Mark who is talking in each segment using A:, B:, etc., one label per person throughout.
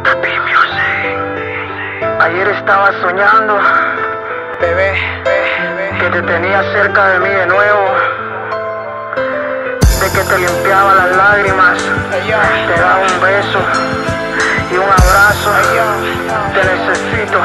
A: Ayer estaba soñando, bebé, que te tenía cerca de mí de nuevo, de que te limpiaba las lágrimas, te daba un beso y un abrazo. Te necesito.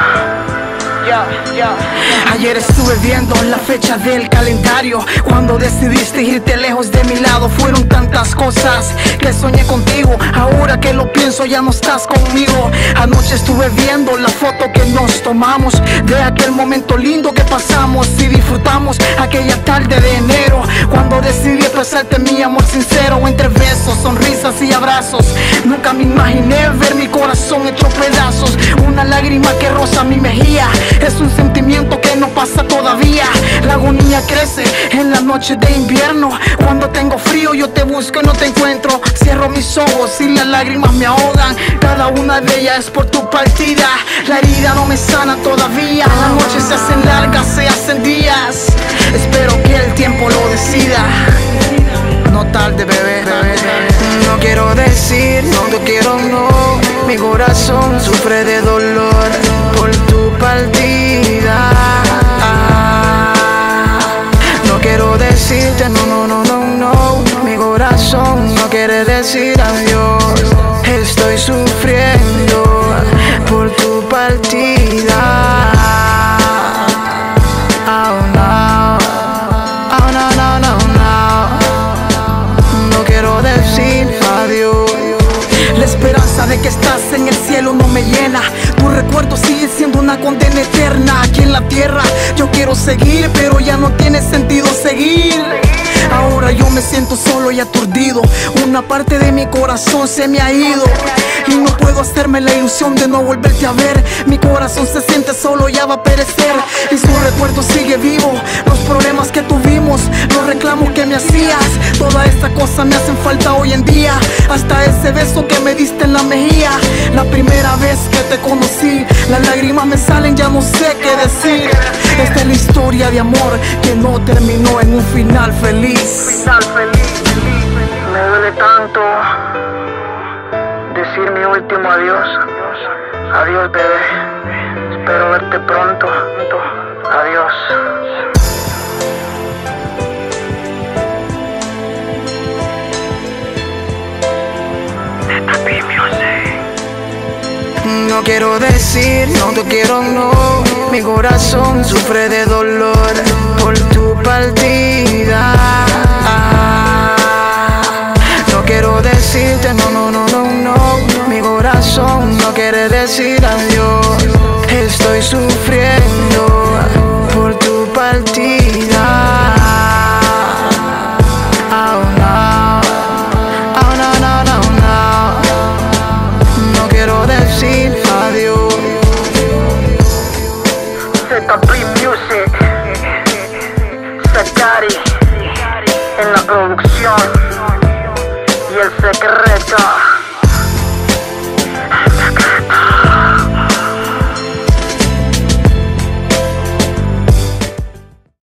B: Ayer estuve viendo la fecha del calendario, cuando decidiste irte lejos de mi lado. Fueron tantas cosas que soñé contigo, ahora que lo pienso ya no estás conmigo. Anoche estuve viendo la foto que nos tomamos, de aquel momento lindo que pasamos y disfrutamos aquella tarde de enero, cuando decidí expresarte mi amor sincero, entre besos, sonrisas y abrazos. Nunca me imaginé ver mi corazón hecho pedazos. Una lágrima que roza mi mejilla es un sentimiento que no pasa todavía. La agonía crece en la noche de invierno, cuando tengo frío yo te busco y no te encuentro. Cierro mis ojos y las lágrimas me ahogan, cada una de ellas es por tu partida. La herida no me sana todavía, las noches se hacen largas, se hacen días. Espero que el tiempo lo decida. No tarde, bebé.
C: No quiero decir, no quiero, no. Mi corazón sufre de dolor por tu partida. No quiero decirte, no. Mi corazón no quiere decir adiós. Estoy sufriendo por tu partida. Oh no, oh no. No quiero decir adiós.
B: La esperanza de que estás en el cielo no me llena. Tu recuerdo sigue siendo una condena eterna. Aquí en la tierra yo quiero seguir, pero ya no tiene sentido seguir. Ahora yo me siento solo y aturdido, una parte de mi corazón se me ha ido y no puedo hacerme la ilusión de no volverte a ver. Mi corazón se siente solo, ya va a perecer y su recuerdo sigue vivo. Los problemas que tuvimos, los reclamos que me hacías, todas estas cosas me hacen falta hoy en día. Hasta ese beso que me diste en la mejilla, la primera vez que te conocí. Las lágrimas me salen, ya no sé qué decir. Esta es la historia de amor que no terminó en un final feliz.
A: Me duele tanto decir mi último adiós. Adiós, bebé. Espero verte pronto. Adiós.
C: No quiero decir, no quiero, no. Mi corazón sufre de dolor por tu partida. No quiero decirte, no. Mi corazón no quiere decir adiós. Estoy sufriendo por tu partida. Oh no, no quiero decir adiós.
A: ZP Music, Sakari en la producción y el secreto.